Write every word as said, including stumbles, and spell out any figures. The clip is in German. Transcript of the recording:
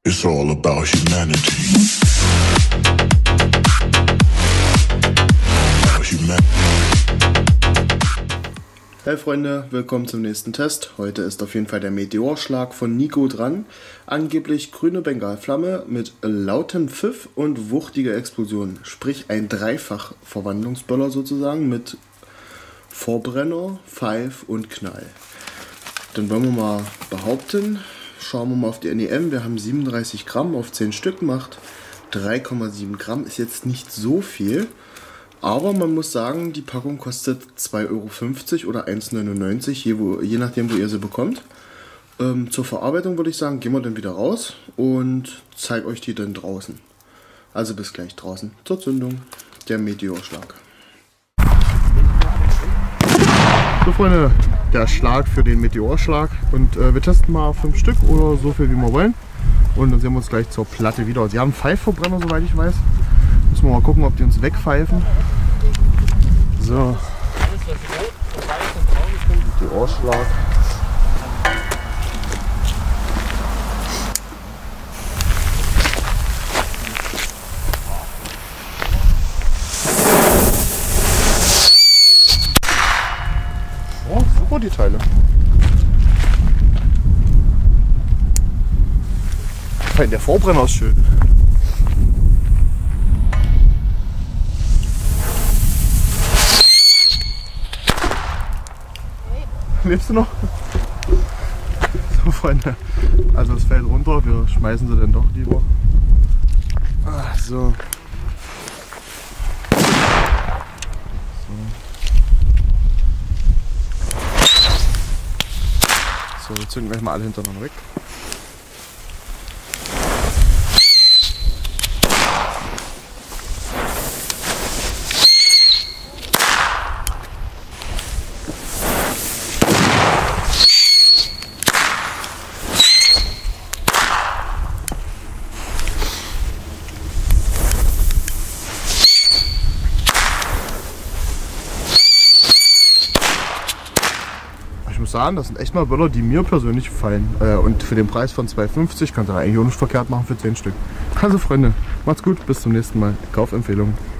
It's all about humanity. Hey Freunde, willkommen zum nächsten Test. Heute ist auf jeden Fall der Meteorschlag von Nico dran. Angeblich grüne Bengalflamme mit lautem Pfiff und wuchtiger Explosion. Sprich ein Dreifach-Verwandlungsböller sozusagen mit Vorbrenner, Pfeif und Knall. Dann wollen wir mal behaupten, schauen wir mal auf die N E M. Wir haben siebenunddreißig Gramm auf zehn Stück gemacht. drei Komma sieben Gramm ist jetzt nicht so viel. Aber man muss sagen, die Packung kostet zwei Euro fünfzig oder eins neunundneunzig, je, wo, je nachdem, wo ihr sie bekommt. Ähm, zur Verarbeitung würde ich sagen, gehen wir dann wieder raus und zeige euch die dann draußen. Also bis gleich draußen zur Zündung, der Meteorschlag. So Freunde, der Schlag für den Meteorschlag. Und äh, wir testen mal fünf Stück oder so viel wie wir wollen. Und dann sehen wir uns gleich zur Platte wieder. Sie haben Pfeifverbrenner, soweit ich weiß. Müssen wir mal gucken, ob die uns wegpfeifen. So. Meteorschlag. Oh, super die Teile. Der Vorbrenner ist schön. Lebst du noch? So Freunde, also es fällt runter, wir schmeißen sie dann doch lieber. Ah, so. So, wir zünden gleich mal alle hintereinander weg. Ich muss sagen, das sind echt mal Böller, die mir persönlich gefallen. Äh, und für den Preis von zwei fünfzig kannst du eigentlich auch nicht verkehrt machen für zehn Stück. Also Freunde, macht's gut, bis zum nächsten Mal. Kaufempfehlung.